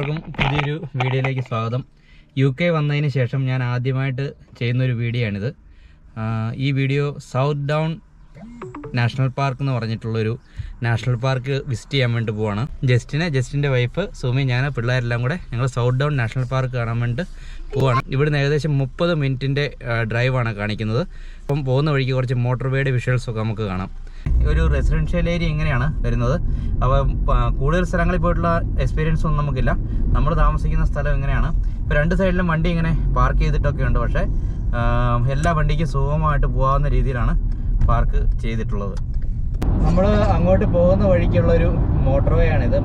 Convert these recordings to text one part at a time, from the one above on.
എല്ലാവർക്കും പുതിയൊരു വീഡിയോയിലേക്ക് സ്വാഗതം. UK വന്നതിന് ശേഷം ഞാൻ ആദ്യമായിട്ട് ചെയ്യുന്നൊരു വീഡിയോ ആണിത്. ഈ video South Down National Park എന്ന് പറഞ്ഞിട്ടുള്ളൊരു നാഷണൽ പാർക്ക് വിസിറ്റ് ചെയ്യാൻ വേണ്ടി പോവാണ്. ജസ്റ്റിൻ്റെ വൈഫ് സുമി, ഞാൻ പിള്ളേരെല്ലാം കൂടെ ഞങ്ങൾ സൗത്ത് ഡൗൺ നാഷണൽ പാർക്ക് കാണാൻ വേണ്ടി പോവാണ്. ഇവിടുന്ന് ഏകദേശം 30 മിനിറ്റിൻ്റെ ഡ്രൈവാണ് കാണിക്കുന്നത്. അപ്പം പോകുന്ന വഴിക്ക് കുറച്ച് മോട്ടോർവേയുടെ വിഷ്വൽസൊക്കെ നമുക്ക് കാണാം. ഒരു റെസിഡൻഷ്യൽ ഏരിയ ഇങ്ങനെയാണ് വരുന്നത്. അപ്പോൾ കൂടുതൽ സ്ഥലങ്ങളിൽ പോയിട്ടുള്ള എക്സ്പീരിയൻസ് ഒന്നും നമുക്കില്ല. നമ്മൾ താമസിക്കുന്ന സ്ഥലം ഇങ്ങനെയാണ്. ഇപ്പോൾ രണ്ട് സൈഡിലും വണ്ടി ഇങ്ങനെ പാർക്ക് ചെയ്തിട്ടൊക്കെ ഉണ്ട്. പക്ഷേ എല്ലാ വണ്ടിക്കും സുഗമമായിട്ട് പോകാവുന്ന രീതിയിലാണ് പാർക്ക് ചെയ്തിട്ടുള്ളത്. നമ്മൾ അങ്ങോട്ട് പോകുന്ന വഴിക്കുള്ളൊരു മോട്ടോർവേ ആണിത്.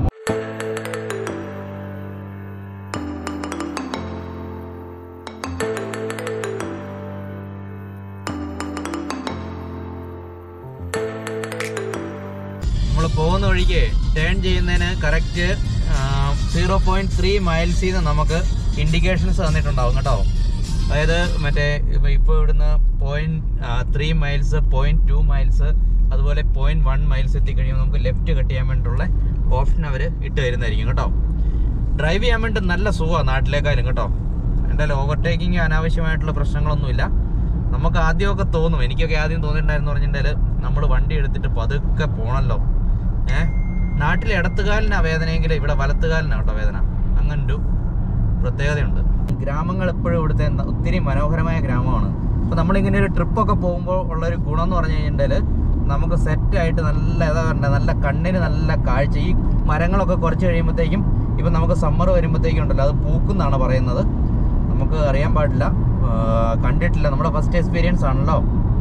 നമ്മൾ പോകുന്ന വഴിക്ക് ടേൺ ചെയ്യുന്നതിന് കറക്റ്റ് 0.3 മൈൽസിൽ നിന്ന് നമുക്ക് ഇൻഡിക്കേഷൻസ് തന്നിട്ടുണ്ടാവും കേട്ടോ. അതായത് മറ്റേ ഇപ്പോൾ ഇവിടുന്ന് 0.3 മൈൽസ്, 0.2 മൈൽസ്, അതുപോലെ 0.1 മൈൽസ് എത്തിക്കഴിയുമ്പോൾ നമുക്ക് ലെഫ്റ്റ് കട്ട് ചെയ്യാൻ വേണ്ടിയിട്ടുള്ള ഓപ്ഷൻ അവർ ഇട്ട് തരുന്നതായിരിക്കും കേട്ടോ. ഡ്രൈവ് ചെയ്യാൻ വേണ്ടി നല്ല സുഖമാണ് നാട്ടിലേക്കായാലും കേട്ടോ. എന്തായാലും ഓവർടേക്കിങ് അനാവശ്യമായിട്ടുള്ള പ്രശ്നങ്ങളൊന്നുമില്ല. നമുക്ക് ആദ്യമൊക്കെ തോന്നും, എനിക്കൊക്കെ ആദ്യം തോന്നിയിട്ടുണ്ടായിരുന്നു പറഞ്ഞിട്ടുണ്ടെങ്കിൽ നമ്മൾ വണ്ടി എടുത്തിട്ട് പതുക്കെ പോകണമല്ലോ. നാട്ടിൽ ഇടത്തുകാലിനാ വേദനയെങ്കിൽ ഇവിടെ വലത്തുകാലിനാണ് കേട്ടോ വേദന. അങ്ങനൊരു പ്രത്യേകതയുണ്ട്. ഗ്രാമങ്ങൾ എപ്പോഴും ഇവിടുത്തെ ഒത്തിരി മനോഹരമായ ഗ്രാമമാണ്. അപ്പോൾ നമ്മളിങ്ങനെ ഒരു ട്രിപ്പൊക്കെ പോകുമ്പോൾ ഉള്ളൊരു ഗുണം എന്ന് പറഞ്ഞു കഴിഞ്ഞിട്ടുണ്ടെങ്കിൽ നമുക്ക് സെറ്റായിട്ട് നല്ല കണ്ണിന് നല്ല കാഴ്ച. ഈ മരങ്ങളൊക്കെ കുറച്ച് കഴിയുമ്പോഴത്തേക്കും ഇപ്പം നമുക്ക് സമ്മർ വരുമ്പോഴത്തേക്കും ഉണ്ടല്ലോ അത് പൂക്കുന്നാണ് പറയുന്നത്. നമുക്ക് അറിയാൻ പാടില്ല, കണ്ടിട്ടില്ല. നമ്മുടെ ഫസ്റ്റ് എക്സ്പീരിയൻസ് ആണല്ലോ.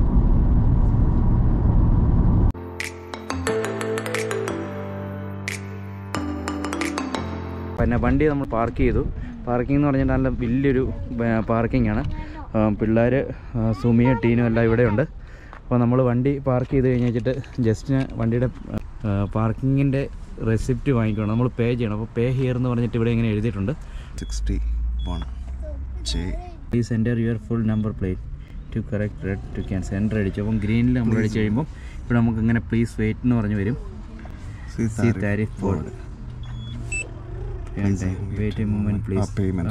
പിന്നെ വണ്ടി നമ്മൾ പാർക്ക് ചെയ്തു. പാർക്കിംഗ് എന്ന് പറഞ്ഞാൽ നല്ല വലിയൊരു പാർക്കിംഗ് ആണ്. പിള്ളേർ സുമിയും ടീനും എല്ലാം ഇവിടെയുണ്ട്. അപ്പോൾ നമ്മൾ വണ്ടി പാർക്ക് ചെയ്ത് കഴിഞ്ഞിട്ട് ജസ്റ്റിന് വണ്ടിയുടെ പാർക്കിങ്ങിൻ്റെ റെസിപ്റ്റ് വാങ്ങിക്കണം. നമ്മൾ പേ ചെയ്യണം. അപ്പോൾ പേ ഹിയർ എന്ന് പറഞ്ഞിട്ട് ഇവിടെ ഇങ്ങനെ എഴുതിയിട്ടുണ്ട് 61 please enter your full number plate to correct red to cancel. Enter അടിച്ചു. അപ്പം ഗ്രീനിൽ നമ്മൾ അടിച്ച് കഴിയുമ്പോൾ ഇവിടെ നമുക്ക് ഇങ്ങനെ പ്ലീസ് വെയിറ്റ് എന്ന് പറഞ്ഞ് വരും. C tariff board wait movement please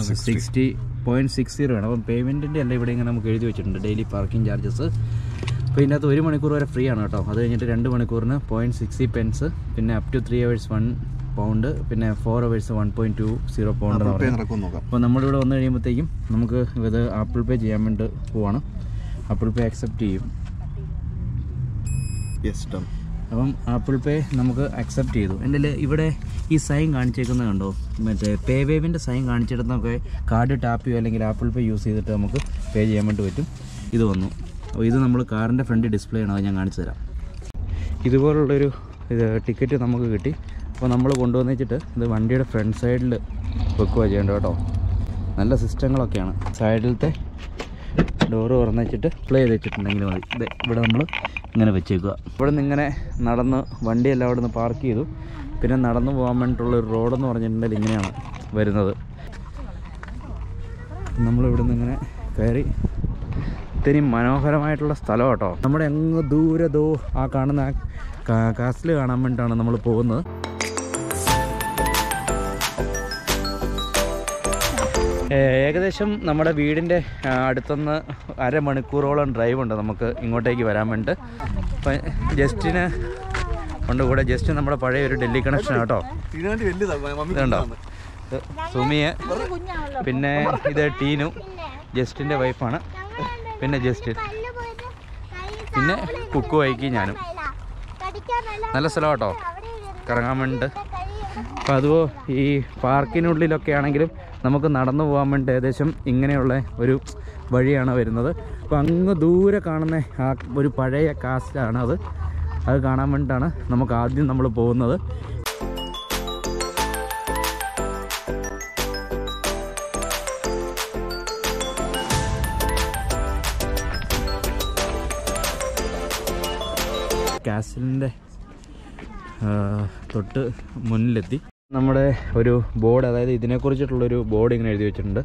60.60 വേണം. അപ്പം പേയ്മെൻറ്റിൻ്റെ എല്ലാം ഇവിടെ ഇങ്ങനെ നമുക്ക് എഴുതി വെച്ചിട്ടുണ്ട്. Daily parking charges. അപ്പോൾ ഇതിനകത്ത് 1 മണിക്കൂർ വരെ ഫ്രീ ആണ് കേട്ടോ. അത് കഴിഞ്ഞിട്ട് 2 മണിക്കൂറിന് 0.60 pence, പിന്നെ അപ് ടു 3 hours 1 pound, പിന്നെ 4 hours 1.20 pound എന്ന് പറയുന്നത്. അപ്പോൾ നമ്മളിവിടെ വന്നു കഴിയുമ്പോഴത്തേക്കും നമുക്ക് ഇത് ആപ്പിൾ പേ ചെയ്യാൻ വേണ്ടി പോവാണ്. ആപ്പിൾ പേ അക്സെപ്റ്റ് ചെയ്യും. അപ്പം ആപ്പിൾ പേ നമുക്ക് അക്സെപ്റ്റ് ചെയ്തു. എൻ്റെ ഇവിടെ ഈ സൈൻ കാണിച്ചേക്കുന്നത് കണ്ടോ, മറ്റേ പേ വേവിൻ്റെ സൈൻ കാണിച്ചിടത്തൊക്കെ കാർഡ് ടാപ്പ് ചെയ്യുക അല്ലെങ്കിൽ ആപ്പിൾ പേ യൂസ് ചെയ്തിട്ട് നമുക്ക് പേ ചെയ്യാൻ വേണ്ടി പറ്റും. ഇത് വന്നു. അപ്പോൾ ഇത് നമ്മൾ കാറിൻ്റെ ഫ്രണ്ട് ഡിസ്പ്ലേ ആണ്, അത് ഞാൻ കാണിച്ചു തരാം. ഇതുപോലുള്ളൊരു ടിക്കറ്റ് നമുക്ക് കിട്ടി. അപ്പോൾ നമ്മൾ കൊണ്ടുവന്ന് വെച്ചിട്ട് ഇത് വണ്ടിയുടെ ഫ്രണ്ട് സൈഡിൽ വെക്കുക ചെയ്യേണ്ടത് കേട്ടോ. നല്ല സിസ്റ്റങ്ങളൊക്കെയാണ്. സൈഡിലത്തെ ഡോറ് തുറന്ന് വെച്ചിട്ട് പ്ലേ ചെയ്ത് വെച്ചിട്ടുണ്ടെങ്കിൽ മതി. ഇത് ഇവിടെ നമ്മൾ ഇങ്ങനെ വെച്ചേക്കുക. ഇവിടെ നിന്ന് ഇങ്ങനെ നടന്ന് വണ്ടിയെല്ലാം അവിടെ നിന്ന് പാർക്ക് ചെയ്തു. പിന്നെ നടന്നു പോകാൻ വേണ്ടിയിട്ടുള്ളൊരു റോഡെന്ന് പറഞ്ഞിട്ടുണ്ടെങ്കിൽ ഇങ്ങനെയാണ് വരുന്നത്. നമ്മളിവിടെ നിന്ന് ഇങ്ങനെ കയറി. ഇത്തിരി മനോഹരമായിട്ടുള്ള സ്ഥലം കേട്ടോ. നമ്മുടെ അങ്ങ് ദൂരെ ആ കാണുന്ന കാസിൽ കാണാൻ വേണ്ടിയിട്ടാണ് നമ്മൾ പോകുന്നത്. ഏകദേശം നമ്മുടെ വീടിൻ്റെ അടുത്തുനിന്ന് അരമണിക്കൂറോളം ഡ്രൈവ് ഉണ്ട് നമുക്ക് ഇങ്ങോട്ടേക്ക് വരാൻ വേണ്ടി. അപ്പം ജസ്റ്റിന് കൊണ്ട് കൂടെ ജസ്റ്റ് നമ്മുടെ പഴയ ഒരു ഡൽഹി കണക്ഷൻ കേട്ടോ. ഇതുണ്ടോ സുമിയെ, പിന്നെ ഇത് ടീനു ജസ്റ്റിൻ്റെ വൈഫാണ്, പിന്നെ ജസ്റ്റിൻ, പിന്നെ കുക്കു വൈക്കി ഞാനും. നല്ല സ്ഥലം കേട്ടോ കറങ്ങാൻ വേണ്ടി. അപ്പോൾ അതുപോ ഈ പാർക്കിനുള്ളിലൊക്കെ ആണെങ്കിലും നമുക്ക് നടന്നു പോകാൻ വേണ്ടി ഏകദേശം ഇങ്ങനെയുള്ള ഒരു വഴിയാണ് വരുന്നത്. അപ്പോൾ അങ്ങ് ദൂരെ കാണുന്ന ആ ഒരു പഴയ കാസ്റ്റാണ് അത് കാണാൻ വേണ്ടിയിട്ടാണ് നമുക്ക് ആദ്യം നമ്മൾ പോകുന്നത്. കാസിലിൻ്റെ തൊട്ട് മുന്നിലെത്തി. നമ്മുടെ ഒരു ബോർഡ്, അതായത് ഇതിനെക്കുറിച്ചിട്ടുള്ളൊരു ബോർഡ് ഇങ്ങനെ എഴുതി വെച്ചിട്ടുണ്ട്.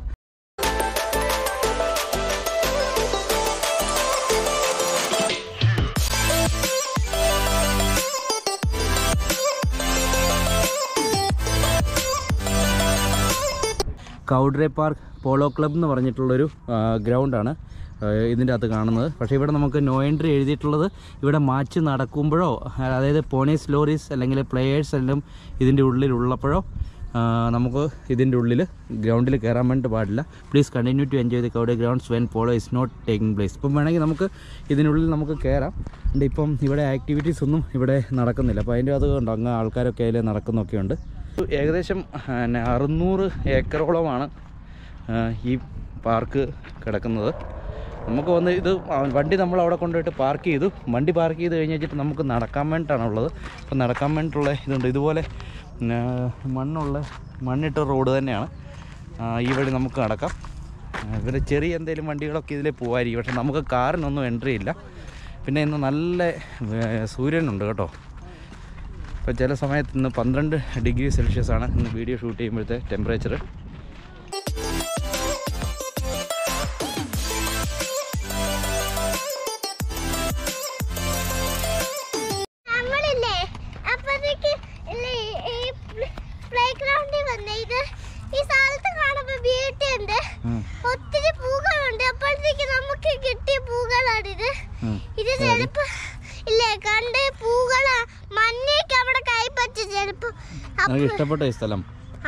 കൗഡ്രെ പാർക്ക് പോളോ ക്ലബ് എന്ന് പറഞ്ഞിട്ടുള്ളൊരു ഗ്രൗണ്ടാണ് ഇതിൻ്റെ അകത്ത് കാണുന്നത്. പക്ഷേ ഇവിടെ നമുക്ക് നോ എൻട്രി എഴുതിയിട്ടുള്ളത് ഇവിടെ മാച്ച് നടക്കുമ്പോഴോ, അതായത് പോണീസ് ലോറീസ് അല്ലെങ്കിൽ പ്ലേയേഴ്സ് എല്ലാം ഇതിൻ്റെ ഉള്ളിലുള്ളപ്പോഴോ നമുക്ക് ഇതിൻ്റെ ഉള്ളിൽ ഗ്രൗണ്ടിൽ കയറാൻ വേണ്ടി പാടില്ല. Please continue to enjoy the Cowdray grounds when polo is not taking place. ഇപ്പം വേണമെങ്കിൽ നമുക്ക് ഇതിനുള്ളിൽ നമുക്ക് കയറാം. ഇപ്പം ഇവിടെ ആക്ടിവിറ്റീസ് ഒന്നും ഇവിടെ നടക്കുന്നില്ല. അപ്പോൾ അതിൻ്റെ അത് കൊണ്ട് അങ്ങ് ആൾക്കാരൊക്കെ അതിൽ നടക്കുന്നൊക്കെ ഉണ്ട്. ഏകദേശം 600 ഏക്കറോളമാണ് ഈ പാർക്ക് കിടക്കുന്നത്. നമുക്ക് വന്ന് ഇത് വണ്ടി നമ്മൾ അവിടെ കൊണ്ടുപോയിട്ട് പാർക്ക് ചെയ്തു. വണ്ടി പാർക്ക് ചെയ്ത് കഴിഞ്ഞിട്ട് നമുക്ക് നടക്കാൻ വേണ്ടിയിട്ടാണുള്ളത്. അപ്പോൾ നടക്കാൻ വേണ്ടിയിട്ടുള്ള ഇതുണ്ട്. ഇതുപോലെ മണ്ണിട്ട റോഡ് തന്നെയാണ്. ഈ വഴി നമുക്ക് നടക്കാം. ഇവിടെ ചെറിയ എന്തെങ്കിലും വണ്ടികളൊക്കെ ഇതിലേ പോകാമായിരിക്കും. പക്ഷേ നമുക്ക് കാറിനൊന്നും എൻട്രി ഇല്ല. പിന്നെ ഇന്ന് നല്ല സൂര്യനുണ്ട് കേട്ടോ. ഇപ്പോൾ ചില സമയത്ത് ഇന്ന് 12 ഡിഗ്രി സെൽഷ്യസ് ആണ് ഇന്ന് വീഡിയോ ഷൂട്ട് ചെയ്യുമ്പോഴത്തെ ടെമ്പറേച്ചർ. ഇഷ്ടപ്പെട്ട ഈ സ്ഥലം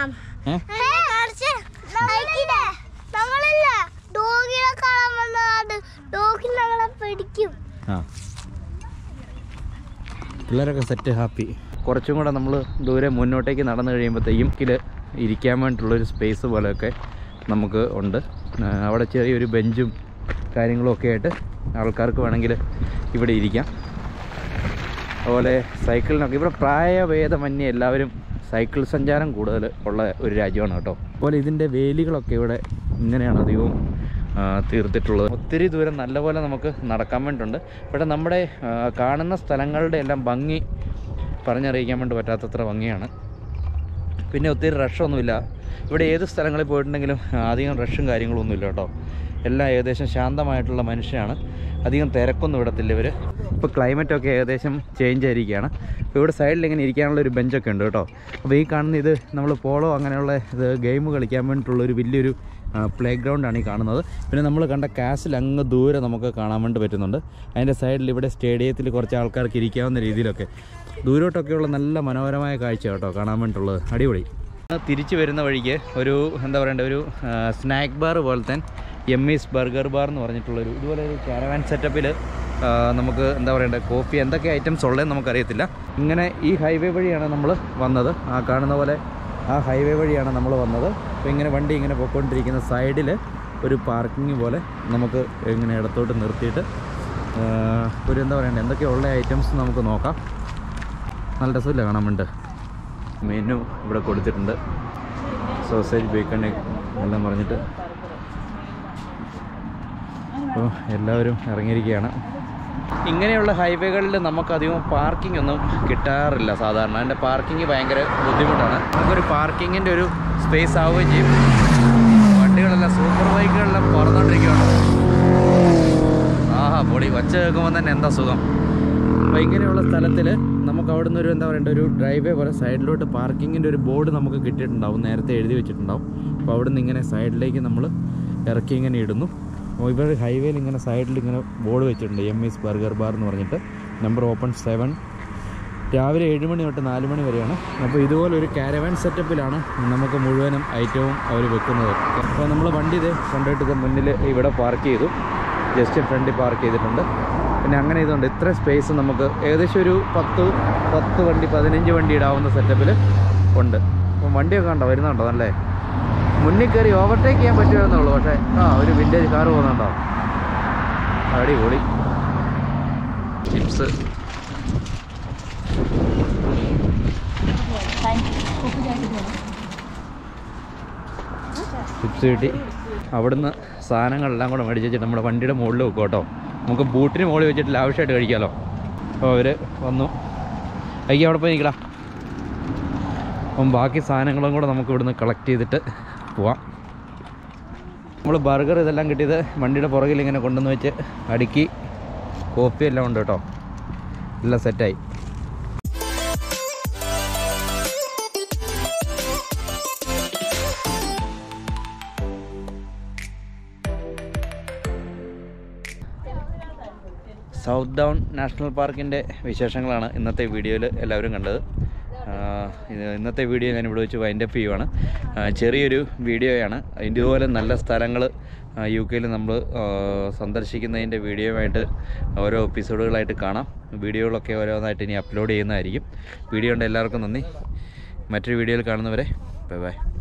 പിള്ളേരൊക്കെ സെറ്റ് ഹാപ്പി. കുറച്ചും കൂടെ നമ്മൾ ദൂരെ മുന്നോട്ടേക്ക് നടന്നു കഴിയുമ്പോഴത്തേക്കും ഇരിക്കാൻ വേണ്ടിയിട്ടുള്ളൊരു സ്പേസ് പോലെയൊക്കെ നമുക്ക് ഉണ്ട്. അവിടെ ചെറിയൊരു ബെഞ്ചും കാര്യങ്ങളും ഒക്കെ ആയിട്ട് ആൾക്കാർക്ക് വേണമെങ്കിൽ ഇവിടെ ഇരിക്കാം. അതുപോലെ സൈക്കിളിനൊക്കെ ഇവിടെ പ്രായഭേദമന്യേ എല്ലാവരും സൈക്കിൾ സഞ്ചാരം കൂടുതൽ ഉള്ള ഒരു രാജ്യമാണ് കേട്ടോ. അതുപോലെ ഇതിൻ്റെ വേലികളൊക്കെ ഇവിടെ ഇങ്ങനെയാണ് അധികവും തീർത്തിട്ടുള്ളത്. ഒത്തിരി ദൂരം നല്ലപോലെ നമുക്ക് നടക്കാൻ വേണ്ടിയിട്ടുണ്ട്. ഇവിടെ നമ്മുടെ കാണുന്ന സ്ഥലങ്ങളുടെ എല്ലാം ഭംഗി പറഞ്ഞറിയിക്കാൻ വേണ്ടി പറ്റാത്തത്ര ഭംഗിയാണ്. പിന്നെ ഒത്തിരി റഷൊന്നുമില്ല. ഇവിടെ ഏത് സ്ഥലങ്ങളിൽ പോയിട്ടുണ്ടെങ്കിലും അധികം റഷും കാര്യങ്ങളൊന്നുമില്ല കേട്ടോ. എല്ലാം ഏകദേശം ശാന്തമായിട്ടുള്ള മനുഷ്യരാണ്. അധികം തിരക്കൊന്നും വിടത്തില്ല ഇവർ. ഇപ്പോൾ ക്ലൈമറ്റൊക്കെ ഏകദേശം ചേഞ്ച് ആയിരിക്കുകയാണ്. അപ്പോൾ ഇവിടെ സൈഡിൽ ഇങ്ങനെ ഇരിക്കാനുള്ള ഒരു ബെഞ്ചൊക്കെ ഉണ്ട് കേട്ടോ. അപ്പോൾ ഈ കാണുന്ന ഇത് നമ്മൾ പോളോ അങ്ങനെയുള്ള ഇത് ഗെയിം കളിക്കാൻ വേണ്ടിയിട്ടുള്ളൊരു വലിയൊരു പ്ലേ ഗ്രൗണ്ടാണ് ഈ കാണുന്നത്. പിന്നെ നമ്മൾ കണ്ട കാസിൽ അങ്ങ് ദൂരെ നമുക്ക് കാണാൻ വേണ്ടി പറ്റുന്നുണ്ട്. അതിൻ്റെ സൈഡിൽ ഇവിടെ സ്റ്റേഡിയത്തിൽ കുറച്ച് ആൾക്കാർക്ക് ഇരിക്കാവുന്ന രീതിയിലൊക്കെ ദൂരോട്ടൊക്കെയുള്ള നല്ല മനോഹരമായ കാഴ്ച കേട്ടോ കാണാൻ വേണ്ടിയിട്ടുള്ളത്. അടിപൊളി. തിരിച്ചു വരുന്ന വഴിക്ക് ഒരു എന്താ പറയേണ്ട ഒരു സ്നാക്ക് ബാർ പോലത്തെ എമ്മീസ് ബർഗർ ബാർ എന്ന് പറഞ്ഞിട്ടുള്ളൊരു ഇതുപോലെ ഒരു കാരവാൻ സെറ്റപ്പിൽ നമുക്ക് എന്താ പറയേണ്ടത് കോഫി എന്തൊക്കെ ഐറ്റംസ് ഉള്ളതെന്ന് നമുക്കറിയത്തില്ല. ഇങ്ങനെ ഈ ഹൈവേ വഴിയാണ് നമ്മൾ വന്നത്. ആ കാണുന്ന പോലെ ആ ഹൈവേ വഴിയാണ് നമ്മൾ വന്നത്. അപ്പോൾ ഇങ്ങനെ വണ്ടി ഇങ്ങനെ പോയിക്കൊണ്ടിരിക്കുന്ന സൈഡിൽ ഒരു പാർക്കിംഗ് പോലെ നമുക്ക് ഇങ്ങനെ ഇടത്തോട്ട് നിർത്തിയിട്ട് ഒരു എന്താ പറയേണ്ടത് എന്തൊക്കെയുള്ള ഐറ്റംസ് നമുക്ക് നോക്കാം. നല്ല രസമില്ല കാണാൻ വേണ്ടി. മെനു ഇവിടെ കൊടുത്തിട്ടുണ്ട്. സോസേജ് ബേക്കൺ എല്ലാം പറഞ്ഞിട്ട്. അപ്പോൾ എല്ലാവരും ഇറങ്ങിയിരിക്കുകയാണ്. ഇങ്ങനെയുള്ള ഹൈവേകളിൽ നമുക്കധികം പാർക്കിംഗ് ഒന്നും കിട്ടാറില്ല സാധാരണ. അതിൻ്റെ പാർക്കിംഗ് ഭയങ്കര ബുദ്ധിമുട്ടാണ്. നമുക്കൊരു പാർക്കിങ്ങിൻ്റെ ഒരു സ്പേസ് ആവുകയും ചെയ്യും. വണ്ടികളെല്ലാം സൂപ്പർ ബൈക്കുകളെല്ലാം പറന്നുകൊണ്ടിരിക്കുകയാണ്. ആഹാ പൊളി. വച്ച കേൾക്കുമ്പോൾ തന്നെ എന്താ സുഖം. അപ്പോൾ ഇങ്ങനെയുള്ള സ്ഥലത്തിൽ നമുക്ക് അവിടെ നിന്ന് ഒരു എന്താ പറയേണ്ട ഒരു ഡ്രൈവേ പോലെ സൈഡിലോട്ട് പാർക്കിങ്ങിൻ്റെ ഒരു ബോർഡ് നമുക്ക് കിട്ടിയിട്ടുണ്ടാവും. നേരത്തെ എഴുതി വെച്ചിട്ടുണ്ടാവും. അപ്പോൾ അവിടെ നിന്ന് ഇങ്ങനെ സൈഡിലേക്ക് നമ്മൾ ഇറക്കി ഇങ്ങനെ ഇടുന്നു. അപ്പോൾ ഇവർ ഹൈവേയിൽ ഇങ്ങനെ സൈഡിൽ ഇങ്ങനെ ബോർഡ് വെച്ചിട്ടുണ്ട് എമ്മീസ് ബർഗർ ബാർ എന്ന് പറഞ്ഞിട്ട്. Number open 7. രാവിലെ 7 മണി തൊട്ട് 4 മണി വരെയാണ്. അപ്പോൾ ഇതുപോലെ ഒരു കാരവാൻ സെറ്റപ്പിലാണ് നമുക്ക് മുഴുവനും ഐറ്റവും അവർ വെക്കുന്നത്. അപ്പോൾ നമ്മൾ വണ്ടി ഇത് കൊണ്ടുപോയിട്ട് മുന്നിൽ ഇവിടെ പാർക്ക് ചെയ്തു. ജസ്റ്റ് ഫ്രണ്ടിൽ പാർക്ക് ചെയ്തിട്ടുണ്ട്. പിന്നെ അങ്ങനെ ഇതുണ്ട്. ഇത്ര സ്പേസ് നമുക്ക് ഏകദേശം ഒരു 10 വണ്ടി 15 വണ്ടി ഇടാവുന്ന സെറ്റപ്പിൽ ഉണ്ട്. അപ്പം വണ്ടിയൊക്കെ ഉണ്ടോ വരുന്നുണ്ടോ നല്ലേ. മുന്നിൽ കയറി ഓവർടേക്ക് ചെയ്യാൻ പറ്റുമെന്നുള്ളൂ. പക്ഷേ ഒരു വിൻറ്റേജ് കാർ പോകുന്നുണ്ടോ. അടിപൊളി. ചിപ്സ് കിട്ടി. അവിടുന്ന് സാധനങ്ങളെല്ലാം കൂടെ മേടിച്ച് വെച്ചിട്ട് നമ്മുടെ വണ്ടിയുടെ മുകളിൽ വെക്കും കേട്ടോ. നമുക്ക് ബൂട്ടിന് മുകളിൽ വെച്ചിട്ട് ലാവിഷായിട്ട് കഴിക്കാമല്ലോ. അപ്പോൾ അവർ വന്നു അയ്യോ അവിടെ പോയി നിൽക്കടാ. അപ്പം ബാക്കി സാധനങ്ങളും കൂടെ നമുക്ക് ഇവിടുന്ന് കളക്ട് ചെയ്തിട്ട് പോവാം. നമ്മൾ ബർഗർ ഇതെല്ലാം കിട്ടിയത് വണ്ടിയുടെ പുറകിൽ ഇങ്ങനെ കൊണ്ടുവന്ന് വെച്ച് അടുക്കി കോഫി എല്ലാം ഉണ്ട് കേട്ടോ. എല്ലാം സെറ്റായി. സൗത്ത് ഡൗൺ നാഷണൽ പാർക്കിൻ്റെ വിശേഷങ്ങളാണ് ഇന്നത്തെ വീഡിയോയിൽ എല്ലാവരും കണ്ടത്. ഇന്നത്തെ വീഡിയോ ഞാൻ ഇവിടെ വെച്ച് വൈൻഡപ്പ് ചെയ്യുവാണ്. ചെറിയൊരു വീഡിയോയാണ്. ഇതുപോലെ നല്ല സ്ഥലങ്ങൾ UK നമ്മൾ സന്ദർശിക്കുന്നതിൻ്റെ വീഡിയോയുമായിട്ട് ഓരോ എപ്പിസോഡുകളായിട്ട് കാണാം. വീഡിയോകളൊക്കെ ഓരോന്നായിട്ട് ഇനി അപ്ലോഡ് ചെയ്യുന്നതായിരിക്കും. വീഡിയോ ഉണ്ട്. എല്ലാവർക്കും നന്ദി. മറ്റൊരു വീഡിയോയിൽ കാണുന്നവരെ ബൈ ബൈ.